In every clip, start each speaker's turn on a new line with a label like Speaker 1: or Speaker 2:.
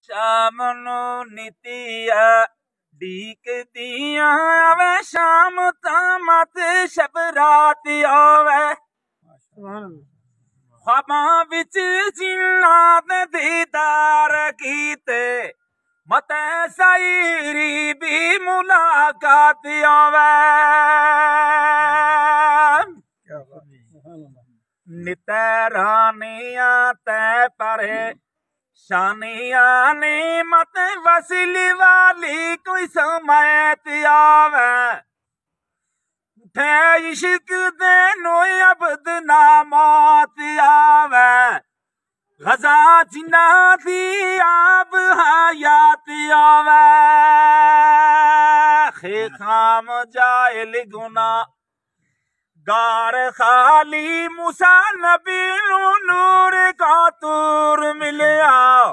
Speaker 1: शाम नु नीतिया डीक दिया वे शाम तामत शब रात आवे ख्वाबां विच जिन्नात दीदार कीते मते साईरी भी मुलाकात आवे नितरानिया ते परे शानिया ने मत वसीली वाली कोई समयत आवे उठे इश्क दे नो अबद नामात आवे गजा जिन्ना दी आब हयात आवे खे खाम जाइल गुना गार खाली मूसा नबी नूर का तूर मिलया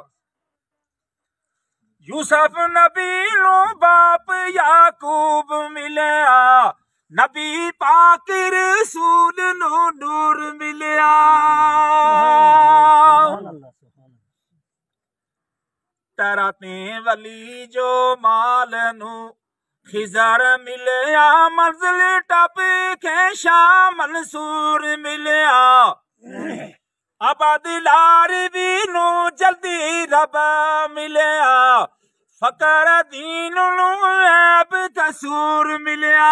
Speaker 1: यूसुफ नबी नो बाप याकूब मिलया नबी पाक रसूल नो नूर मिलया तेरा ते वली जो माल नू खिजर मिलया मंजिल टप के शाह मंसूर मिलया आबाद लार भी नो जल्दी रब मिलया फकर दीन नो ऐब कसूर मिलया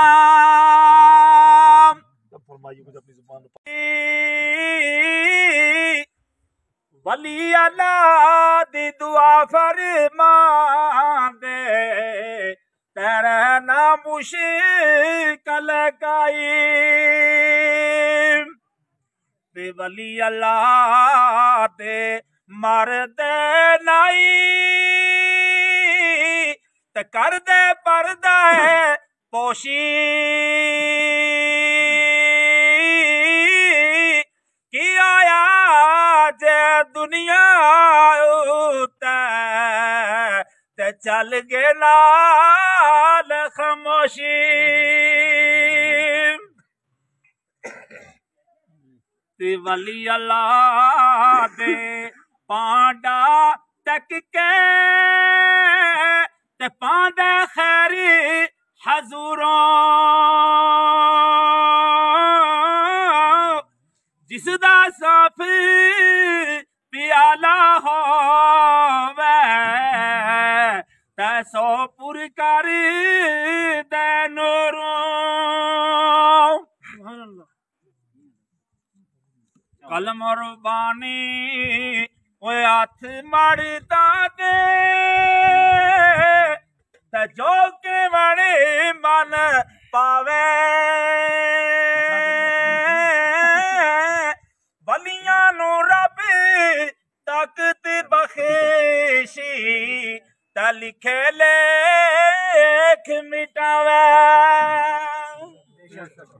Speaker 1: वली अल्लाह दी दुआ फरमांदे तेरा ना मुश्किल काई ते वली अल्लाह दे मरदे नाई ते कर दे पर्दा है पोशी की आया जे दुनिया ते चल गे नाल खामोशी ते वली अल्लाह दे पांडा तक के ते पांडा खैर हजूरों जिसदा साफ प्याला होवे तैसो पुर कर दे नूरों कलम रुबानी ओए हाथ मड़दा दे ते जो के बड़े मन पावे वलियां नु रब ताकत बख्शी ता लिखे लेख मिटावे।